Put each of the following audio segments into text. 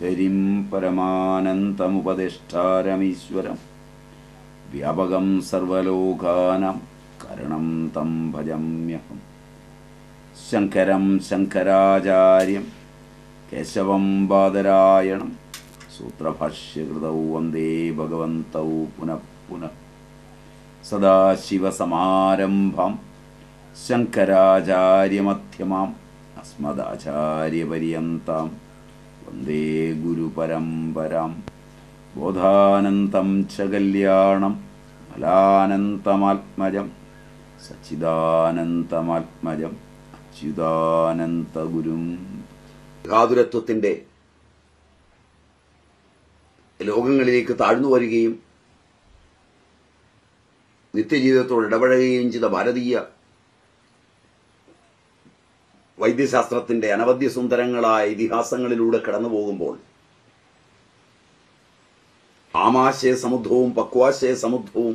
ഹരിം പരമാനന്തമുപദേഷ്ടാരമീശ്വരം വ്യാപകം സർവലോകാനാം കരണം തം ഭജമ്യഹം. ശങ്കരം ശങ്കരാചാര്യം കേശവം ബാദരായണം സൂത്രഭാഷ്യകൃതൗ വന്ദേ ഭഗവന്തൗ പുനഃ പുനഃ. സദാശിവസമാരംഭാം ശങ്കരാചാര്യമധ്യമാം അസ്മദാചാര്യപര്യന്താം വന്ദേ ഗുരുപരമ്പരാം. ബോധാനന്തം ച കല്യാണം മലാനന്തമാത്മജം സച്ചിദാനന്തമാത്മജം അച്യുതാനന്തഗുരും. ഘാതുരത്വത്തിൻ്റെ ലോകങ്ങളിലേക്ക് താഴ്ന്നു വരികയും നിത്യജീവിതത്തോട് ഇടപഴകുകയും ചെയ്ത ഭാരതീയ വൈദ്യശാസ്ത്രത്തിൻ്റെ അനവധ്യ സുന്ദരങ്ങളായ ഇതിഹാസങ്ങളിലൂടെ കടന്നു പോകുമ്പോൾ ആമാശയ സമുദ്രവും പക്വാശയ സമുദ്രവും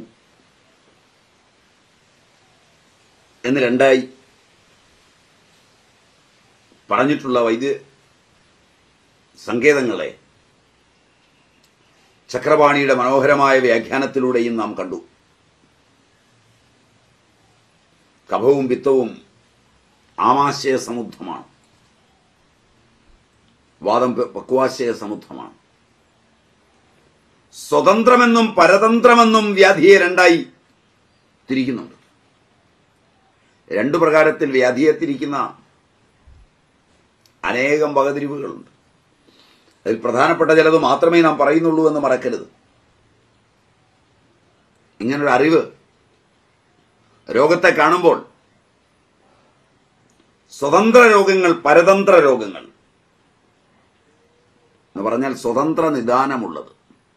എന്ന് രണ്ടായി പറഞ്ഞിട്ടുള്ള വൈദ്യ സങ്കേതങ്ങളെ ചക്രപാണിയുടെ മനോഹരമായ വ്യാഖ്യാനത്തിലൂടെയും നാം കണ്ടു. കഫവും പിത്തവും ആമാശയ സമുദ്രമാണ്, വാദം പക്വാശയ സമുദ്രമാണ്. സ്വതന്ത്രമെന്നും പരതന്ത്രമെന്നും വ്യാധിയെ രണ്ടായി തിരിക്കുന്നുണ്ട്. രണ്ടു പ്രകാരത്തിൽ വ്യാധിയെ തിരിക്കുന്ന അനേകം വകതിരിവുകളുണ്ട്. അതിൽ പ്രധാനപ്പെട്ട ചിലത് മാത്രമേ നാം പറയുന്നുള്ളൂ എന്ന് മറക്കരുത്. ഇങ്ങനൊരു അറിവ് രോഗത്തെ കാണുമ്പോൾ സ്വതന്ത്ര രോഗങ്ങൾ, പരതന്ത്ര രോഗങ്ങൾ എന്ന് പറഞ്ഞാൽ സ്വതന്ത്ര നിദാനമുള്ളത്,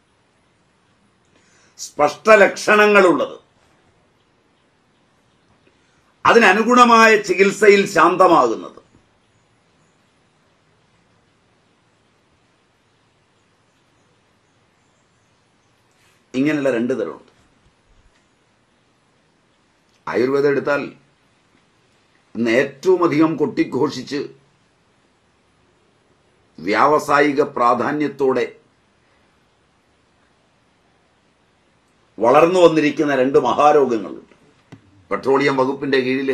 സ്പഷ്ട ലക്ഷണങ്ങളുള്ളത്, അതിനനുഗുണമായ ചികിത്സയിൽ ശാന്തമാകുന്നത്. ഇങ്ങനെയുള്ള രണ്ടു തരമുണ്ട്. ആയുർവേദം എടുത്താൽ ഇന്ന് ഏറ്റവും അധികം കൊട്ടിഘോഷിച്ച് വ്യാവസായിക പ്രാധാന്യത്തോടെ വളർന്നു വന്നിരിക്കുന്ന രണ്ട് മഹാരോഗങ്ങളുണ്ട്. പെട്രോളിയം വകുപ്പിന്റെ കീഴിൽ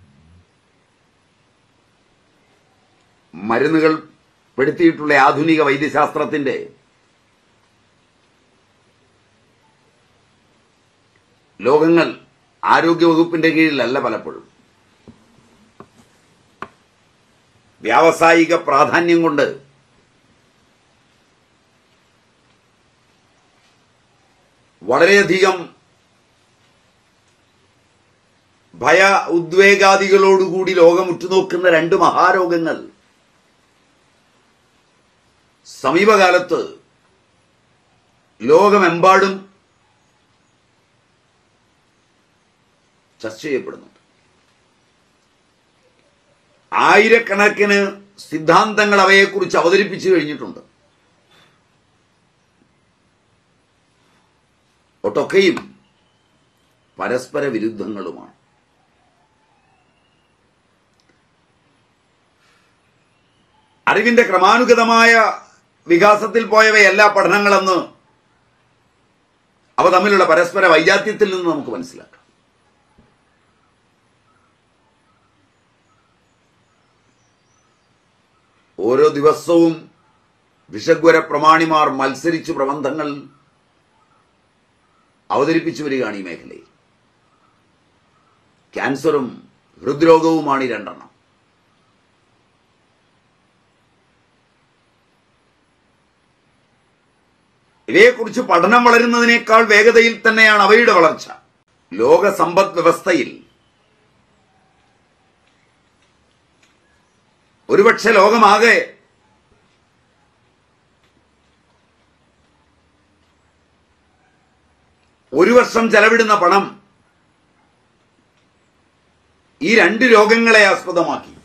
മരുന്നുകൾ പെടുത്തിയിട്ടുള്ള ആധുനിക വൈദ്യശാസ്ത്രത്തിന്റെ ലോകങ്ങൾ ആരോഗ്യവകുപ്പിന്റെ കീഴിലല്ല. പലപ്പോഴും വ്യാവസായിക പ്രാധാന്യം കൊണ്ട് വളരെയധികം ഭയ ഉദ്വേഗാദികളോടുകൂടി ലോകം ഉറ്റുനോക്കുന്ന രണ്ട് മഹാരോഗങ്ങൾ സമീപകാലത്ത് ലോകമെമ്പാടും ചർച്ച ചെയ്യപ്പെടുന്നുണ്ട്. ആയിരക്കണക്കിന് സിദ്ധാന്തങ്ങൾ അവയെക്കുറിച്ച് അവതരിപ്പിച്ചു കഴിഞ്ഞിട്ടുണ്ട്. ഒട്ടൊക്കെയും പരസ്പര വിരുദ്ധങ്ങളുമാണ്. അറിവിന്റെ ക്രമാനുഗതമായ വികാസത്തിൽ പോയവയല്ല പഠനങ്ങളെന്ന് അവ തമ്മിലുള്ള പരസ്പര വൈജാത്യത്തിൽ നിന്ന് നമുക്ക് മനസ്സിലാക്കാം. ഓരോ ദിവസവും വിഷഗ്വര പ്രമാണിമാർ മത്സരിച്ച് പ്രബന്ധങ്ങൾ അവതരിപ്പിച്ചു വരികയാണ് ഈ മേഖലയിൽ. ക്യാൻസറും ഹൃദ്രോഗവുമാണ് ഈ രണ്ടെണ്ണം. ഇവയെക്കുറിച്ച് പഠനം വളരുന്നതിനേക്കാൾ വേഗതയിൽ തന്നെയാണ് അവയുടെ വളർച്ച. ലോക സമ്പദ് വ്യവസ്ഥയിൽ ഒരുപക്ഷെ ലോകമാകെ ഒരു വർഷം ചെലവിടുന്ന പണം ഈ രണ്ട് രോഗങ്ങളെ ആസ്പദമാക്കി.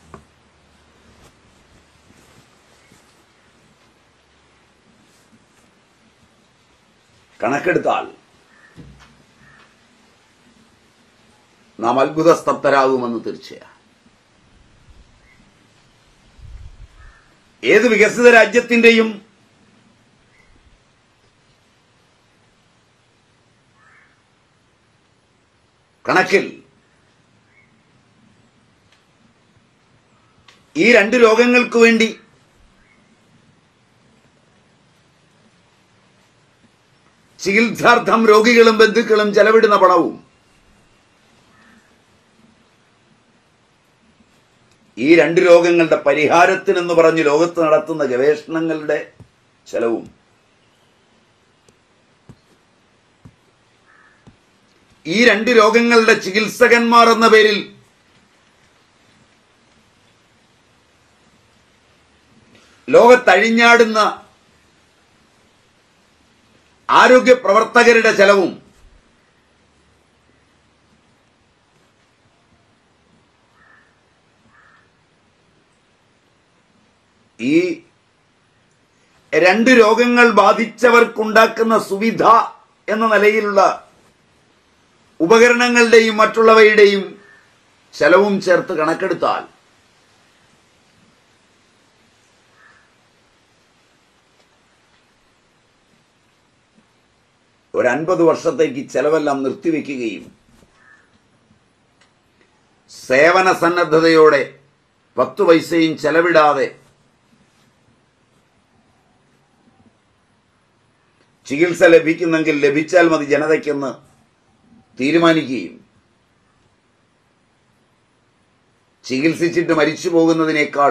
കണക്കെടുത്താൽ നാം അത്ഭുതസ്തബ്ധരാകുമെന്ന് തീർച്ചയാണ്. ഏത് വികസിത രാജ്യത്തിന്റെയും കണക്കിൽ ഈ രണ്ട് രോഗങ്ങൾക്ക് വേണ്ടി ചികിത്സാർത്ഥം രോഗികളും ബന്ധുക്കളും ചെലവിടുന്ന പണവും ഈ രണ്ട് രോഗങ്ങളുടെ പരിഹാരത്തിനെന്ന് പറഞ്ഞ് ലോകത്ത് നടത്തുന്ന ഗവേഷണങ്ങളുടെ ചെലവും ഈ രണ്ട് രോഗങ്ങളുടെ ചികിത്സകന്മാർ എന്ന പേരിൽ ലോകത്തഴിഞ്ഞാടുന്ന ആരോഗ്യ പ്രവർത്തകരുടെ ചെലവും ഈ രണ്ട് രോഗങ്ങൾ ബാധിച്ചവർക്കുണ്ടാക്കുന്ന സുവിധ എന്ന നിലയിലുള്ള ഉപകരണങ്ങളുടെയും മറ്റുള്ളവയുടെയും ചെലവും ചേർത്ത് കണക്കെടുത്താൽ ഒരു 50 വർഷത്തേക്ക് ചെലവെല്ലാം നിർത്തിവെക്കുകയും സേവന സന്നദ്ധതയോടെ 10 പൈസയും ചെലവിടാതെ ചികിത്സ ലഭിക്കുന്നെങ്കിൽ ലഭിച്ചാൽ മതി ജനതയ്ക്കെന്ന് തീരുമാനിക്കുകയും ചികിത്സിച്ചിട്ട് മരിച്ചു പോകുന്നതിനേക്കാൾ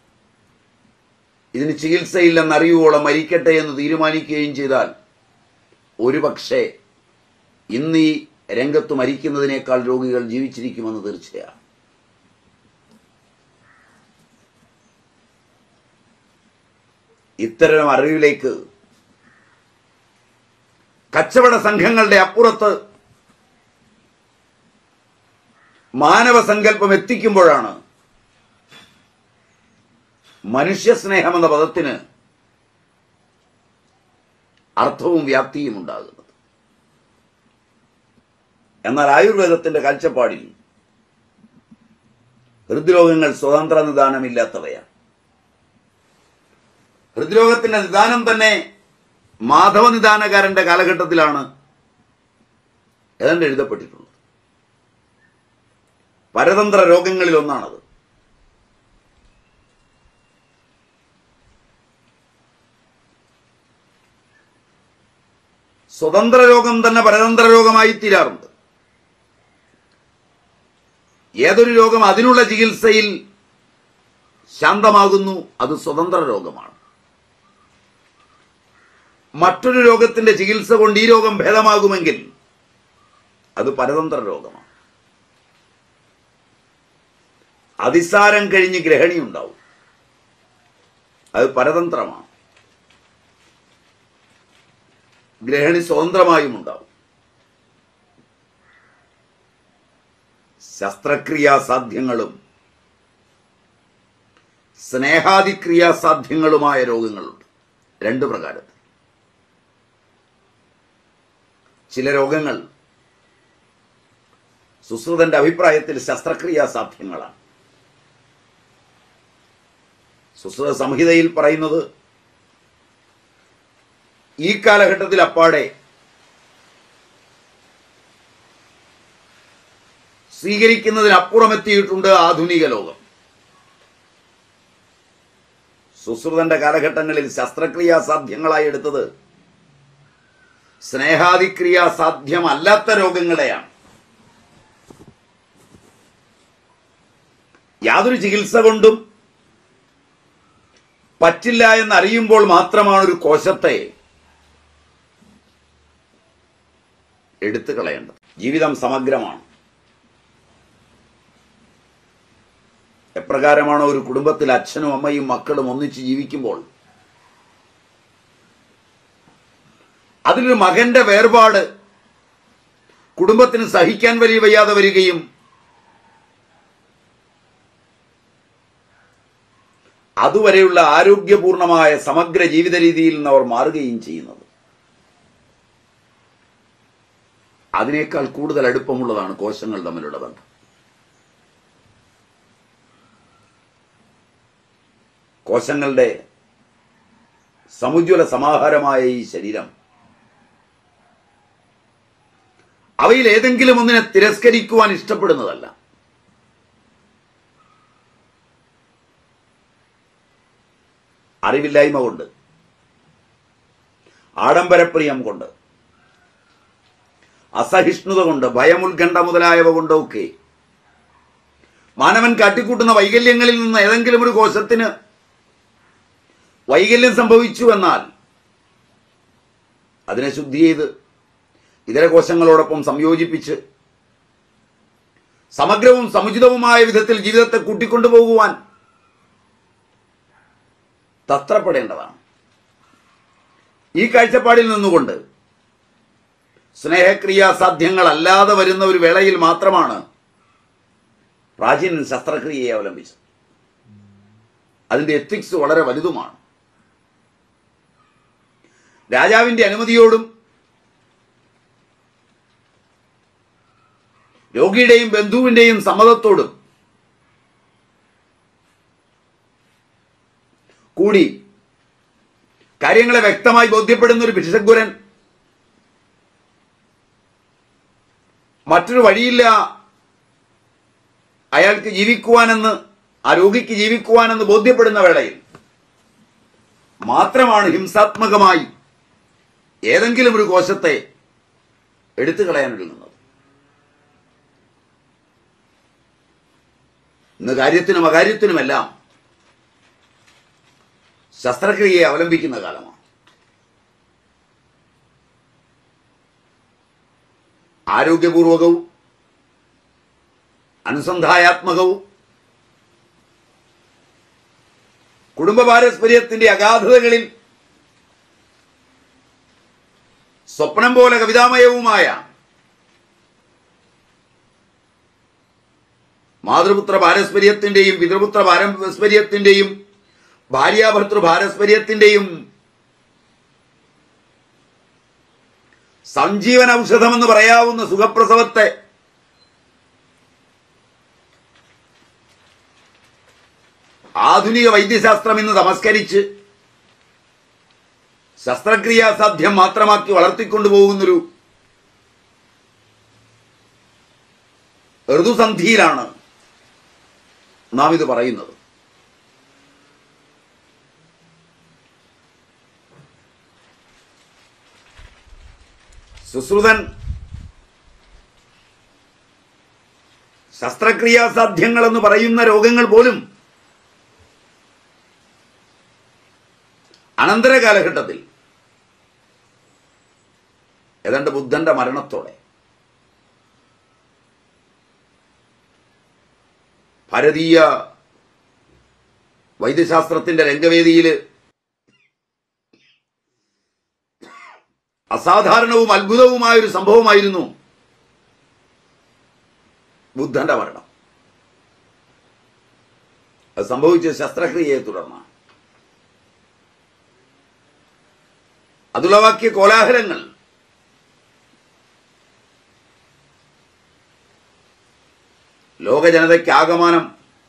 ഇതിന് ചികിത്സയില്ലെന്നറിയുവോളം മരിക്കട്ടെ എന്ന് തീരുമാനിക്കുകയും ചെയ്താൽ ഒരുപക്ഷെ ഇന്ന് ഈ രംഗത്ത് മരിക്കുന്നതിനേക്കാൾ രോഗികൾ ജീവിച്ചിരിക്കുമെന്ന് തീർച്ചയാണ്. ഇത്തരം അറിവിലേക്ക് കച്ചവട സംഘങ്ങളുടെ അപ്പുറത്ത് മാനവ സങ്കല്പം എത്തിക്കുമ്പോഴാണ് മനുഷ്യസ്നേഹം എന്ന പദത്തിന് അർത്ഥവും വ്യാപ്തിയും ഉണ്ടാകുന്നത്. എന്നാൽ ആയുർവേദത്തിന്റെ കാഴ്ചപ്പാടിൽ ഹൃദ്രോഗങ്ങൾ സ്വതന്ത്ര നിദാനമില്ലാത്തവയാണ്. ഹൃദ്രോഗത്തിന്റെ നിദാനം തന്നെ മാധവ നിദാനകാരന്റെ കാലഘട്ടത്തിലാണ് ഏതാണ്ട് എഴുതപ്പെട്ടിട്ടുള്ളത്. പരതന്ത്ര രോഗങ്ങളിൽ ഒന്നാണത്. സ്വതന്ത്ര രോഗം തന്നെ പരതന്ത്ര രോഗമായി തീരാറുണ്ട്. ഏതൊരു രോഗം അതിനുള്ള ചികിത്സയിൽ ശാന്തമാകുന്നു അത് സ്വതന്ത്ര രോഗമാണ്. മറ്റൊരു രോഗത്തിന്റെ ചികിത്സ കൊണ്ട് ഈ രോഗം ഭേദമാകുമെങ്കിൽ അത് പരതന്ത്ര രോഗമാണ്. അതിസാരം കഴിഞ്ഞ് ഗ്രഹണി ഉണ്ടാവും, അത് പരതന്ത്രമാണ്. ഗ്രഹണി സ്വതന്ത്രമായും ഉണ്ടാവും. ശസ്ത്രക്രിയാസാധ്യങ്ങളും സ്നേഹാദിക്രിയാസാധ്യങ്ങളുമായ രോഗങ്ങളുണ്ട്, രണ്ടു പ്രകാരത്തിൽ. ചില രോഗങ്ങൾ സുശ്രുതന്റെ അഭിപ്രായത്തിൽ ശസ്ത്രക്രിയാസാധ്യങ്ങളാണ്. സുശ്രുത സംഹിതയിൽ പറയുന്നത് ഈ കാലഘട്ടത്തിൽ അപ്പാടെ സ്വീകരിക്കുന്നതിനപ്പുറമെത്തിയിട്ടുണ്ട് ആധുനിക ലോകം. സുശ്രുതന്റെ കാലഘട്ടങ്ങളിൽ ശസ്ത്രക്രിയാസാധ്യങ്ങളായി എടുത്തത് സ്നേഹാദിക്രിയാസാധ്യമല്ലാത്ത രോഗങ്ങളെയാണ്. യാതൊരു ചികിത്സ കൊണ്ടും പറ്റില്ല എന്നറിയുമ്പോൾ മാത്രമാണ് ഒരു കോശത്തെ എടുത്തു കളയേണ്ടത്. ജീവിതം സമഗ്രമാണ്. എപ്രകാരമാണോ ഒരു കുടുംബത്തിൽ അച്ഛനും അമ്മയും മക്കളും ഒന്നിച്ച് ജീവിക്കുമ്പോൾ അതിലൊരു മകന്റെ വേർപാട് കുടുംബത്തിന് സഹിക്കാൻ വയ്യാതെ വരികയും അതുവരെയുള്ള ആരോഗ്യപൂർണമായ സമഗ്ര ജീവിത രീതിയിൽ നിന്ന് അവർ മാറുകയും ചെയ്യുന്നത്, അതിനേക്കാൾ കൂടുതൽ അടുപ്പമുള്ളതാണ് കോശങ്ങൾ തമ്മിലുള്ള ബന്ധം. കോശങ്ങളുടെ സമുജ്വല സമാഹാരമായ ഈ ശരീരം അവയിൽ ഏതെങ്കിലും ഒന്നിനെ തിരസ്കരിക്കുവാൻ ഇഷ്ടപ്പെടുന്നതല്ല. അറിവില്ലായ്മ കൊണ്ട്, ആഡംബരപ്രിയം കൊണ്ട്, അസഹിഷ്ണുത കൊണ്ട്, ഭയമുത്കണ്ഠ മുതലായവ കൊണ്ടൊക്കെ മാനവൻ കാട്ടിക്കൂട്ടുന്ന വൈകല്യങ്ങളിൽ നിന്ന് ഏതെങ്കിലും ഒരു കോശത്തിന് വൈകല്യം സംഭവിച്ചു എന്നാൽ അതിനെ ശുദ്ധി ചെയ്ത് ഇതര കോശങ്ങളോടൊപ്പം സംയോജിപ്പിച്ച് സമഗ്രവും സമുചിതവുമായ വിധത്തിൽ ജീവിതത്തെ കൂട്ടിക്കൊണ്ടുപോകുവാൻ തത്രപ്പെടേണ്ടതാണ്. ഈ കാഴ്ചപ്പാടിൽ നിന്നുകൊണ്ട് സ്നേഹക്രിയാസാധ്യങ്ങളല്ലാതെ വരുന്ന ഒരു വേളയിൽ മാത്രമാണ് പ്രാചീനൻ ശസ്ത്രക്രിയയെ അവലംബിച്ചത്. അതിന്റെ എത്തിക്സ് വളരെ വലുതുമാണ്. രാജാവിന്റെ അനുമതിയോടും രോഗിയുടെയും ബന്ധുവിന്റെയും സമ്മതത്തോടും കൂടി കാര്യങ്ങളെ വ്യക്തമായി ബോധ്യപ്പെടുന്ന ഒരു ഭിഷഗ്വരൻ മറ്റൊരു വഴിയില്ല അയാൾക്ക് ജീവിക്കുവാനെന്ന്, ആ രോഗിക്ക് ജീവിക്കുവാനെന്ന് ബോധ്യപ്പെടുന്ന വേളയിൽ മാത്രമാണ് ഹിംസാത്മകമായി ഏതെങ്കിലും ഒരു കോശത്തെ എടുത്തു കളയാനൊരുങ്ങുന്നത്. ഇന്ന് കാര്യത്തിനും അകാര്യത്തിനുമെല്ലാം ശസ്ത്രക്രിയയെ അവലംബിക്കുന്ന കാലമാണ്. ആരോഗ്യപൂർവകവും അനുസന്ധായാത്മകവും കുടുംബ പാരസ്പര്യത്തിന്റെ അഗാധതകളിൽ സ്വപ്നം പോലെ കവിതാമയവുമായ മാതൃപുത്ര പാരസ്പര്യത്തിന്റെയും പിതൃപുത്ര പാരസ്പര്യത്തിന്റെയും ഭാര്യാഭർത്തൃ പാരസ്പര്യത്തിന്റെയും സഞ്ജീവന ഔഷധമെന്ന് പറയാവുന്ന സുഖപ്രസവത്തെ ആധുനിക വൈദ്യശാസ്ത്രം ഇന്ന് തമസ്കരിച്ച് ശസ്ത്രക്രിയാസാധ്യം മാത്രമാക്കി വളർത്തിക്കൊണ്ടുപോകുന്നൊരു ഋതുസന്ധിയിലാണ് നാം ഇത് പറയുന്നത്. സുശ്രുതൻ ശസ്ത്രക്രിയാസാധ്യങ്ങളെന്ന് പറയുന്ന രോഗങ്ങൾ പോലും അനന്തര കാലഘട്ടത്തിൽ ഏതാണ്ട് ബുദ്ധന്റെ മരണത്തോടെ ഭാരതീയ വൈദ്യശാസ്ത്രത്തിന്റെ രംഗവേദിയിൽ അസാധാരണവും അത്ഭുതവുമായ ഒരു സംഭവമായിരുന്നു ബുദ്ധന്റെ മരണം. അത് സംഭവിച്ച ശസ്ത്രക്രിയയെ തുടർന്നാണ്. അതുളവാക്കിയ കോലാഹലങ്ങൾ ലോക ജനതയ്ക്ക് ആകമാനം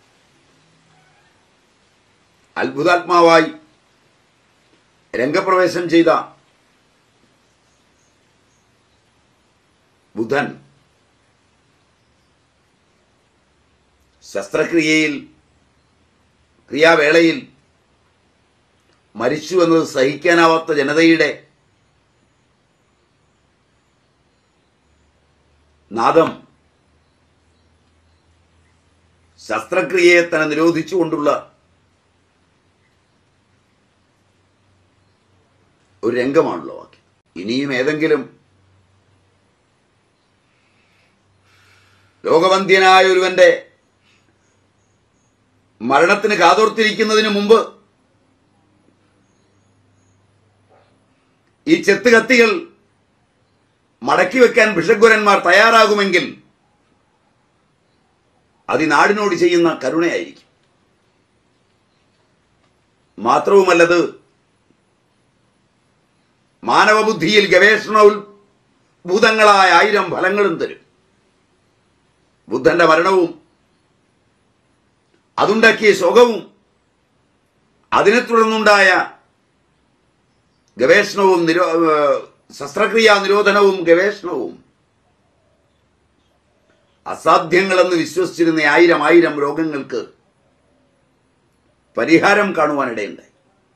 അത്ഭുതാത്മാവായി രംഗപ്രവേശം ചെയ്ത ബുദ്ധൻ ശസ്ത്രക്രിയയിൽ ക്രിയാവേളയിൽ മരിച്ചു എന്നത് സഹിക്കാനാവാത്ത ജനതയുടെ നാദം ശസ്ത്രക്രിയയെ തന്നെ നിരോധിച്ചുകൊണ്ടുള്ള ഒരു രംഗമാണല്ലോ വാക്യം. ഇനിയും ഏതെങ്കിലും രോഗവന്ധ്യനായ ഒരുവന്റെ മരണത്തിന് കാതോർത്തിരിക്കുന്നതിന് മുമ്പ് ഈ ചെത്ത് കത്തികൾ മടക്കി വെക്കാൻ ഭിഷഗ്വരന്മാർ തയ്യാറാകുമെങ്കിൽ അത് ഈ നാടിനോട് ചെയ്യുന്ന കരുണയായിരിക്കും. മാത്രവുമല്ലത് മാനവബുദ്ധിയിൽ ഗവേഷണോത്ഭൂതങ്ങളായ 1000 ഫലങ്ങളും തരും. ബുദ്ധന്റെ മരണവും അതുണ്ടാക്കിയ ശോകവും അതിനെ തുടർന്നുണ്ടായ ഗവേഷണവും ശസ്ത്രക്രിയാ നിരോധനവും ഗവേഷണവും അസാധ്യങ്ങളെന്ന് വിശ്വസിച്ചിരുന്ന ആയിരം രോഗങ്ങൾക്ക് പരിഹാരം കാണുവാനിടയുണ്ട്.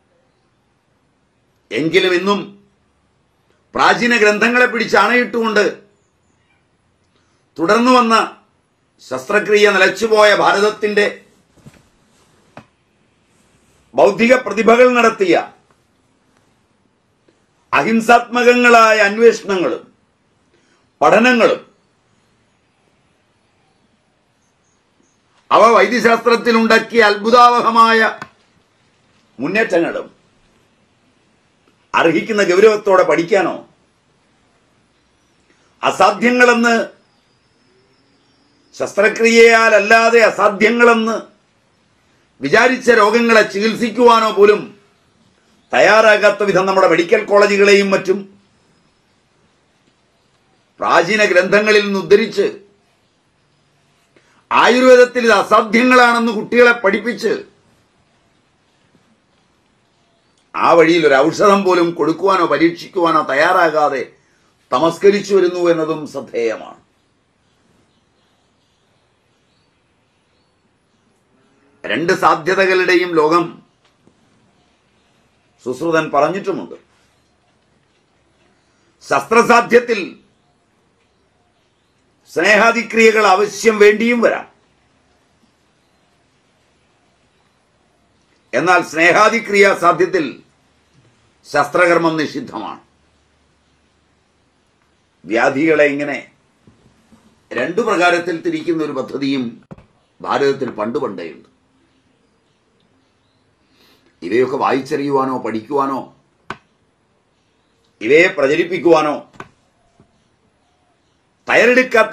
എങ്കിലും ഇന്നും പ്രാചീന ഗ്രന്ഥങ്ങളെ പിടിച്ച് അണയിട്ടുകൊണ്ട് തുടർന്നു വന്ന ശസ്ത്രക്രിയ നിലച്ചുപോയ ഭാരതത്തിന്റെ ബൗദ്ധിക പ്രതിഭകൾ നടത്തിയ അഹിംസാത്മകങ്ങളായ അന്വേഷണങ്ങളും പഠനങ്ങളും അവ വൈദ്യശാസ്ത്രത്തിൽ ഉണ്ടാക്കിയ അത്ഭുതാവഹമായ മുന്നേറ്റങ്ങളും അർഹിക്കുന്ന ഗൗരവത്തോടെ പഠിക്കാനോ അസാധ്യങ്ങളെന്ന് ശസ്ത്രക്രിയയാൽ അല്ലാതെ അസാധ്യങ്ങളെന്ന് വിചാരിച്ച രോഗങ്ങളെ ചികിത്സിക്കുവാനോ പോലും തയ്യാറാകാത്ത വിധം നമ്മുടെ മെഡിക്കൽ കോളേജുകളെയും മറ്റും പ്രാചീന ഗ്രന്ഥങ്ങളിൽ നിന്ന് ഉദ്ധരിച്ച് ആയുർവേദത്തിൽ ഇത് അസാധ്യങ്ങളാണെന്ന് കുട്ടികളെ പഠിപ്പിച്ച് ആ വഴിയിൽ ഒരു ഔഷധം പോലും കൊടുക്കുവാനോ പരീക്ഷിക്കുവാനോ തയ്യാറാകാതെ തമസ്കരിച്ചു വരുന്നു എന്നതും ശ്രദ്ധേയമാണ്. രണ്ട് സാധ്യതകളുടെയും ലോകം സുശ്രുതൻ പറഞ്ഞിട്ടുമുണ്ട്. ശസ്ത്രസാധ്യത്തിൽ സ്നേഹാദിക്രിയകൾ ആവശ്യം വേണ്ടിയും വരാം. എന്നാൽ സ്നേഹാദിക്രിയ സാധ്യത്തിൽ ശസ്ത്രകർമ്മം നിഷിദ്ധമാണ്. വ്യാധികളെ ഇങ്ങനെ രണ്ടു പ്രകാരത്തിൽ തിരിക്കുന്ന ഒരു പദ്ധതിയും ഭാരതത്തിൽ പണ്ടേയുണ്ട്. ഇവയൊക്കെ വായിച്ചറിയുവാനോ പഠിക്കുവാനോ ഇവയെ പ്രചരിപ്പിക്കുവാനോ തയ്യാറെടുക്കാത്ത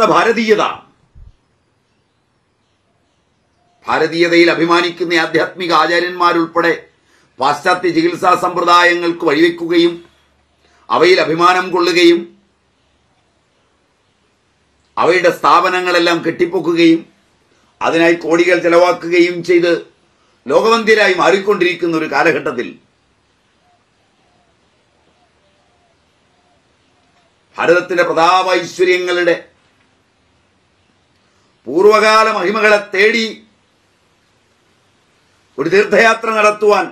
ഭാരതീയതയിൽ അഭിമാനിക്കുന്ന ആധ്യാത്മിക ആചാര്യന്മാരുൾപ്പെടെ പാശ്ചാത്യ ചികിത്സാ സമ്പ്രദായങ്ങൾക്ക് വഴിവെക്കുകയും അവയിൽ അഭിമാനം കൊള്ളുകയും അവയുടെ സ്ഥാപനങ്ങളെല്ലാം കെട്ടിപ്പൊക്കുകയും അതിനായി കോടികൾ ചെലവാക്കുകയും ചെയ്ത് ലോകവന്ധ്യരായി മാറിക്കൊണ്ടിരിക്കുന്ന ഒരു കാലഘട്ടത്തിൽ ഭാരതത്തിന്റെ പ്രതാപൈശ്വര്യങ്ങളുടെ പൂർവകാല മഹിമകളെ തേടി ഒരു തീർത്ഥയാത്ര നടത്തുവാൻ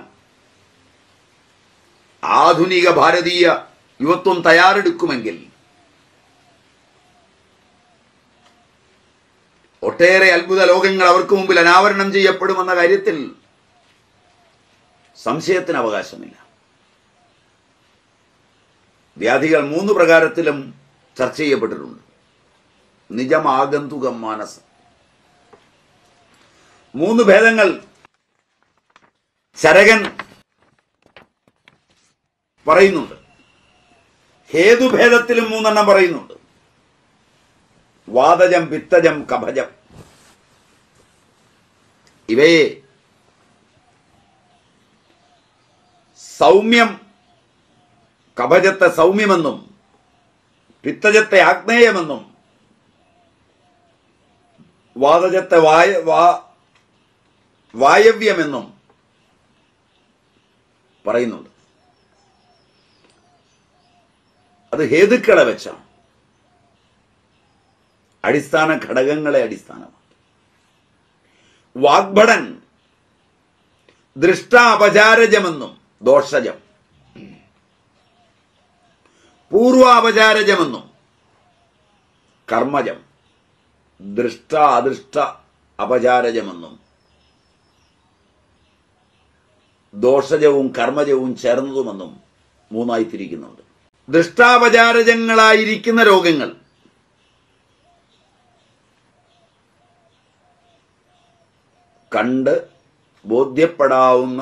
ആധുനിക ഭാരതീയ യുവത്വം തയ്യാറെടുക്കുമെങ്കിൽ ഒട്ടേറെ അത്ഭുത ലോകങ്ങൾ അവർക്ക് മുമ്പിൽ അനാവരണം ചെയ്യപ്പെടുമെന്ന കാര്യത്തിൽ സംശയത്തിന് അവകാശമില്ല. വ്യാധികൾ 3 പ്രകാരത്തിലും ചർച്ച ചെയ്യപ്പെട്ടിട്ടുണ്ട്. നിജം, ആഗന്തുകം, മാനസം. 3 ഭേദങ്ങൾ ചരകൻ പറയുന്നുണ്ട്. ഹേതുഭേദത്തിലും 3 പറയുന്നുണ്ട്. വാതജം, പിത്തജം, കഫജം. ഇവയെ സൗമ്യം, കഫജത്തെ സൗമ്യമെന്നും പിത്തജത്തെ ആഗ്നേയമെന്നും വാതജത്തെ വായവ്യമെന്നും പറയുന്നുണ്ട്. അത് ഹേതുക്കളെ വെച്ചാണ്, അടിസ്ഥാന ഘടകങ്ങളെ അടിസ്ഥാനമാണ്. വാഗ്ഭടൻ ദൃഷ്ട അപചാരജമെന്നും ദോഷജം, പൂർവാപചാരജമെന്നും കർമ്മജം, ദൃഷ്ട അദൃഷ്ട അപചാരജമെന്നും ദോഷജവും കർമ്മജവും ചേർന്നതുമെന്നും 3 തിരിക്കുന്നുണ്ട്. ദൃഷ്ടാപചാരജങ്ങളായിരിക്കുന്ന രോഗങ്ങൾ കണ്ട് ബോധ്യപ്പെടാവുന്ന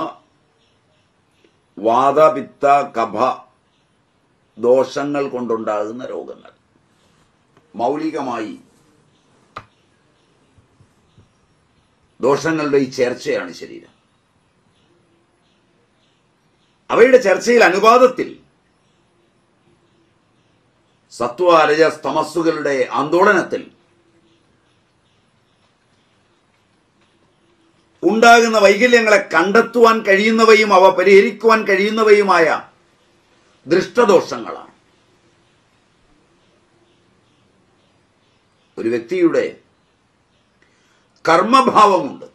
വാതപിത്ത കഫ ദോഷങ്ങൾ കൊണ്ടുണ്ടാകുന്ന രോഗങ്ങൾ. മൗലികമായി ദോഷങ്ങളുടെ ഈ ചേർച്ചയാണ് ശരീരം. അവയുടെ ചർച്ചയിൽ അനുപാതത്തിൽ സത്വ രജസ് തമസ്സുകളുടെ ആന്തോളനത്തിൽ ഉണ്ടാകുന്ന വൈകല്യങ്ങളെ കണ്ടെത്തുവാൻ കഴിയുന്നവയും അവ പരിഹരിക്കുവാൻ കഴിയുന്നവയുമായ ദൃഷ്ടദോഷങ്ങളാണ്. ഒരു വ്യക്തിയുടെ കർമ്മഭാവമുണ്ട്.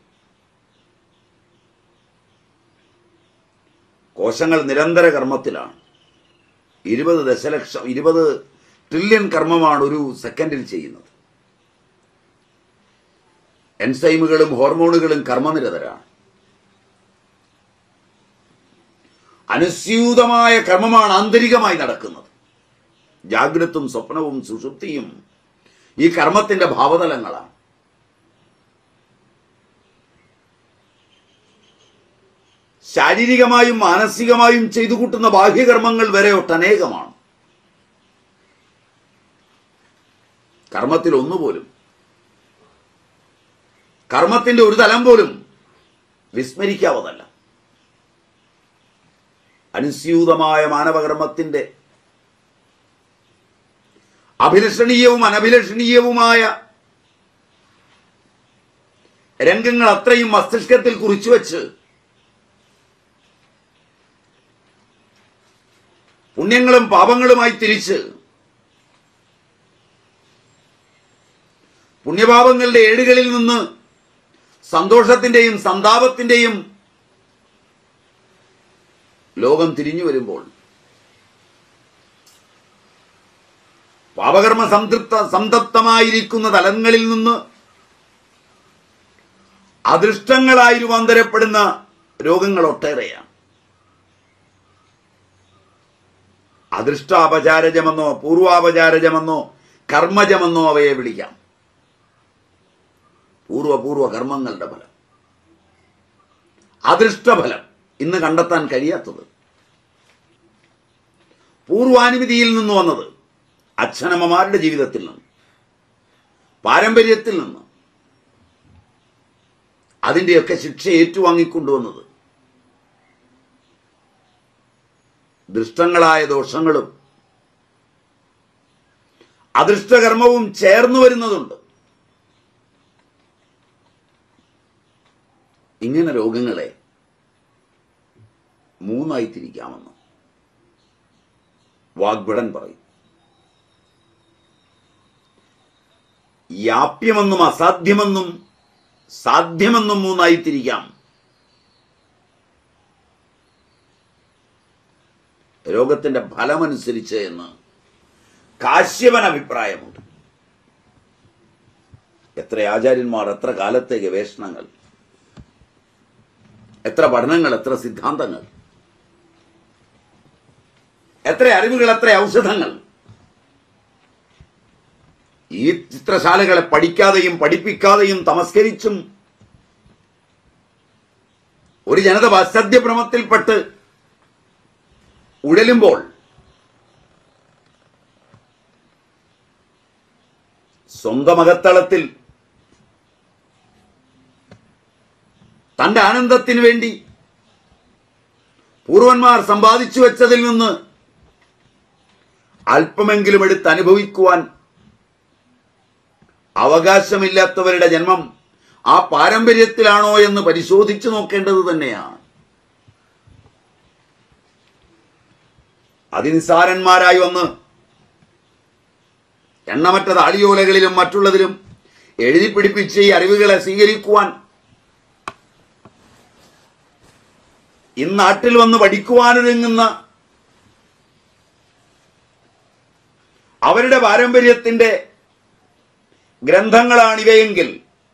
കോശങ്ങൾ നിരന്തര കർമ്മത്തിലാണ്. 20 ട്രില്യൺ കർമ്മമാണ് ഒരു സെക്കൻഡിൽ ചെയ്യുന്നത്. എൻസൈമുകളും ഹോർമോണുകളും കർമ്മനിരതരാണ്. അനുസ്യൂതമായ കർമ്മമാണ് ആന്തരികമായി നടക്കുന്നത്. ജാഗ്രതും സ്വപ്നവും സുഷുപ്തിയും ഈ കർമ്മത്തിന്റെ ഭാവതലങ്ങളാണ്. ശാരീരികമായും മാനസികമായും ചെയ്തു കൂട്ടുന്ന ബാഹ്യകർമ്മങ്ങൾ വരെ ഒട്ടനേകമാണ്. കർമ്മത്തിൽ ഒന്നുപോലും, കർമ്മത്തിന്റെ ഒരു തലം പോലും വിസ്മരിക്കാവതല്ല. അനുസ്യൂതമായ മാനവകർമ്മത്തിന്റെ അഭിലഷണീയവും അനഭിലഷണീയവുമായ രംഗങ്ങൾ അത്രയും മസ്തിഷ്കത്തിൽ കുറിച്ചുവെച്ച് പുണ്യങ്ങളും പാപങ്ങളുമായി തിരിച്ച് പുണ്യപാപങ്ങളുടെ ഏടുകളിൽ നിന്ന് സന്തോഷത്തിന്റെയും സന്താപത്തിന്റെയും ലോകം തിരിഞ്ഞു വരുമ്പോൾ പാപകർമ്മ സംതപ്തമായിരിക്കുന്ന തലങ്ങളിൽ നിന്ന് അദൃഷ്ടങ്ങളായി രൂപാന്തരപ്പെടുന്ന രോഗങ്ങൾ ഒട്ടേറെയാണ്. അദൃഷ്ടാപചാരജമെന്നോ പൂർവാപചാരജമെന്നോ കർമ്മജമെന്നോ അവയെ വിളിക്കാം. പൂർവപൂർവ കർമ്മങ്ങളുടെ ഫലം, അദൃഷ്ടഫലം ഇന്ന് കണ്ടെത്താൻ കഴിയാത്തത്, പൂർവാനുമതിയിൽ നിന്ന് വന്നത്, അച്ഛനമ്മമാരുടെ ജീവിതത്തിൽ നിന്ന്, പാരമ്പര്യത്തിൽ നിന്ന്, അതിൻ്റെയൊക്കെ ശിക്ഷ ഏറ്റുവാങ്ങിക്കൊണ്ടുവന്നത് ദൃഷ്ടങ്ങളായ ദോഷങ്ങളും അദൃഷ്ടകർമ്മവും ചേർന്നു വരുന്നതുണ്ട്. ഇങ്ങനെ രോഗങ്ങളെ മൂന്നായി തിരിക്കാമെന്ന് വാഗ്ഭടൻ പറയും. യാപ്യമെന്നും അസാധ്യമെന്നും സാധ്യമെന്നും മൂന്നായി തിരിക്കാം. രോഗത്തിന്റെ ഫലമനുസരിച്ച് എന്ന് കാശ്യപൻ അഭിപ്രായമുണ്ട്. എത്ര ആചാര്യന്മാർ, എത്ര കാലത്തെ ഗവേഷണങ്ങൾ, എത്ര പഠനങ്ങൾ, എത്ര സിദ്ധാന്തങ്ങൾ, എത്ര അറിവുകൾ, എത്ര ഔഷധങ്ങൾ. ഈ ചിത്രശാലകളെ പഠിക്കാതെയും പഠിപ്പിക്കാതെയും തമസ്കരിച്ചും ഒരു ജനത പാശ്ചാത്യഭ്രമത്തിൽപ്പെട്ട് ഉഴലുമ്പോൾ സ്വന്തം അകത്തളത്തിൽ തന്റെ ആനന്ദത്തിനു വേണ്ടി പൂർവന്മാർ സമ്പാദിച്ചു വെച്ചതിൽ നിന്ന് അല്പമെങ്കിലും എടുത്ത് അനുഭവിക്കുവാൻ അവകാശമില്ലാത്തവരുടെ ജന്മം ആ പാരമ്പര്യത്തിലാണോ എന്ന് പരിശോധിച്ചു നോക്കേണ്ടത് തന്നെയാണ്. അതിനിസാരന്മാരായി വന്ന് എണ്ണമറ്റ താളിയോലകളിലും മറ്റുള്ളതിലും എഴുതി പിടിപ്പിച്ച് ഈ അറിവുകളെ സ്വീകരിക്കുവാൻ ഇന്നാട്ടിൽ വന്ന് പഠിക്കുവാനൊരുങ്ങുന്ന അവരുടെ പാരമ്പര്യത്തിന്റെ ഗ്രന്ഥങ്ങളാണിവയെങ്കിൽ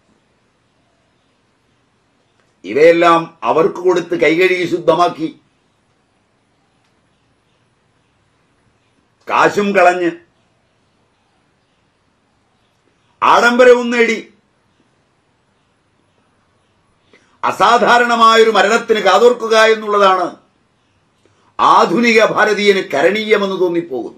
ഇവയെല്ലാം അവർക്ക് കൊടുത്ത് കൈകഴുകി ശുദ്ധമാക്കി കാശും കളഞ്ഞ് ആഡംബരവും നേടി അസാധാരണമായൊരു മരണത്തിന് കാതോർക്കുക എന്നുള്ളതാണ് ആധുനിക ഭാരതീയന് കരണീയമെന്ന് തോന്നിപ്പോകുന്നു.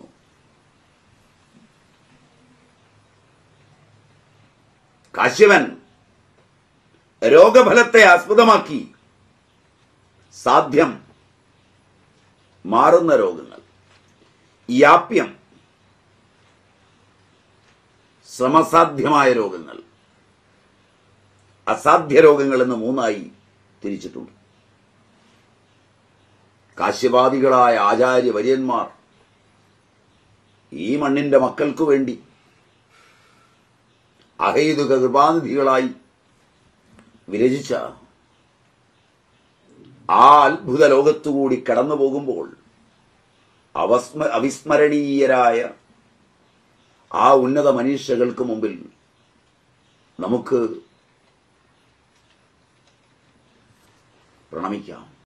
കാശ്യപൻ രോഗഫലത്തെ ആസ്പദമാക്കി സാധ്യം മാറുന്ന രോഗങ്ങൾ, യാപ്യം ശ്രമസാധ്യമായ രോഗങ്ങൾ, അസാധ്യ രോഗങ്ങൾ എന്ന് മൂന്നായി തിരിച്ചിട്ടുണ്ട്. കാശ്യപാദികളായ ആചാര്യവര്യന്മാർ ഈ മണ്ണിന്റെ മക്കൾക്കു വേണ്ടി അഹൈതുക കൃപാനിധികളായി വിരചിച്ച ആ അത്ഭുത ലോകത്തുകൂടി കടന്നു പോകുമ്പോൾ അവിസ്മരണീയരായ ആ ഉന്നത മനുഷ്യകൾക്ക് മുമ്പിൽ നമുക്ക് പ്രണമിക്കാം.